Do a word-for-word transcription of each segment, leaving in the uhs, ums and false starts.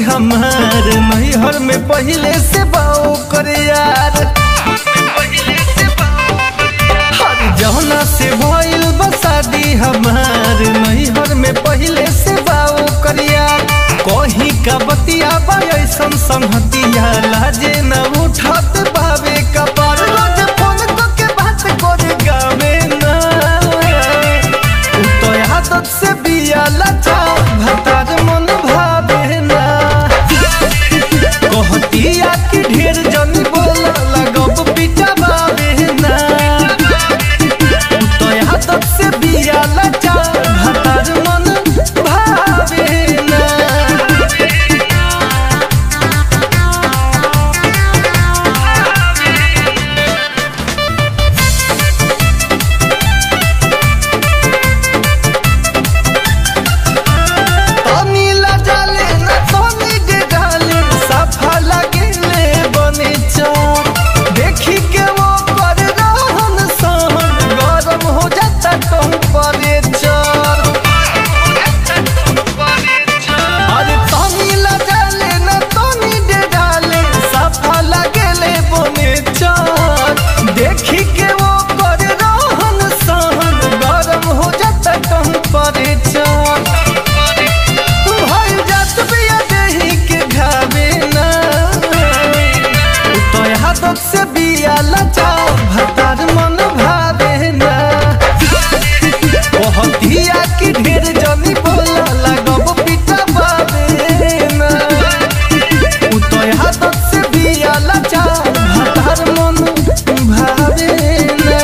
हमार नैहर में पहले से बाओ कर यार हर जौना से भइल बा शादी हमार नैहर में पहले से बाओ कर यार कहीं का बतिया बा ऐसन संहतिया लाजे न उठत बावे कपार रोज फोन को के बात करे गावे ना तो आदत से बिया लाचा भतार मन भावे ना कहतिया कि ढेर जनी बोला लगब पिटा बावे ना तो आदत से बिया लाचा भतार मन भावे ना देखी के वो कर रहन सहन गरम हो जाता टेम्परेचर भइल जात बिया देही के घावे ना तो आदत से बिया लाचा भतार मन भावे ना कहतिया कि ढेर जनी बोला लगब पिटा बावे ना तो आदत से बिया लाचा भतार मन भावे ना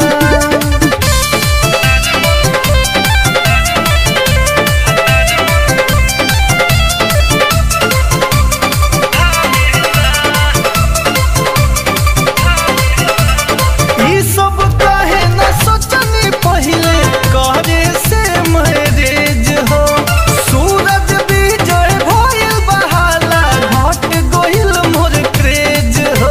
ई सब काहे न सोचनी पहिले करे से मैरेज हो सूरज विजय भइल बहाला घट गइल मोर क्रेज हो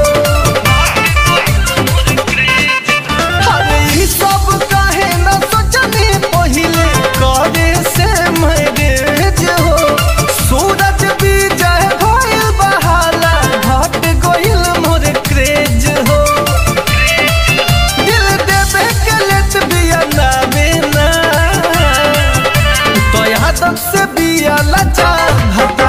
अरे ई सब काहे न सोचनी पहिले करे से मैरेज हो सूरज विजय भइल बहाला घट गइल मोर क्रेज हो दिल देवे के लेत बिया नावे ना तो आदत से बिया लाचा